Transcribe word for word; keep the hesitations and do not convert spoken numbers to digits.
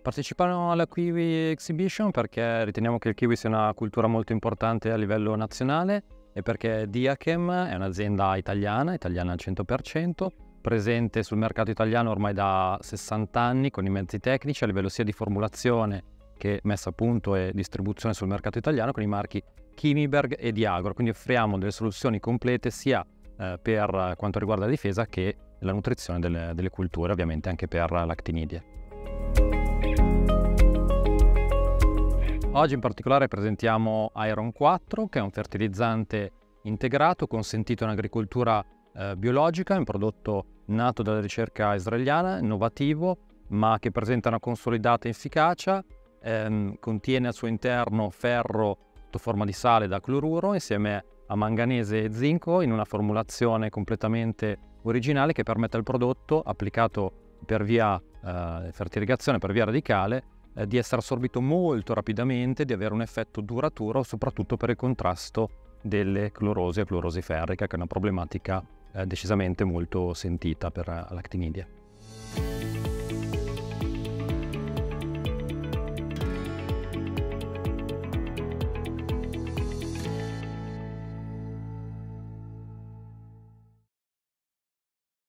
Partecipiamo alla Kiwi Exhibition perché riteniamo che il kiwi sia una cultura molto importante a livello nazionale e perché Diachem è un'azienda italiana, italiana al cento per cento, presente sul mercato italiano ormai da sessanta anni con i mezzi tecnici a livello sia di formulazione che messa a punto e distribuzione sul mercato italiano con i marchi Kimiberg e Diagro. Quindi offriamo delle soluzioni complete sia eh, per quanto riguarda la difesa che la nutrizione delle, delle culture, ovviamente anche per l'actinidia. Oggi in particolare presentiamo Iron quattro, che è un fertilizzante integrato consentito in agricoltura eh, biologica, è un prodotto nato dalla ricerca israeliana, innovativo, ma che presenta una consolidata efficacia, ehm, contiene al suo interno ferro sotto forma di sale da cloruro insieme a manganese e zinco in una formulazione completamente originale che permette al prodotto, applicato per via eh, fertilizazione, per via radicale, eh, di essere assorbito molto rapidamente, di avere un effetto duraturo, soprattutto per il contrasto delle clorosi e clorosi ferrica, che è una problematica eh, decisamente molto sentita per l'actinidia.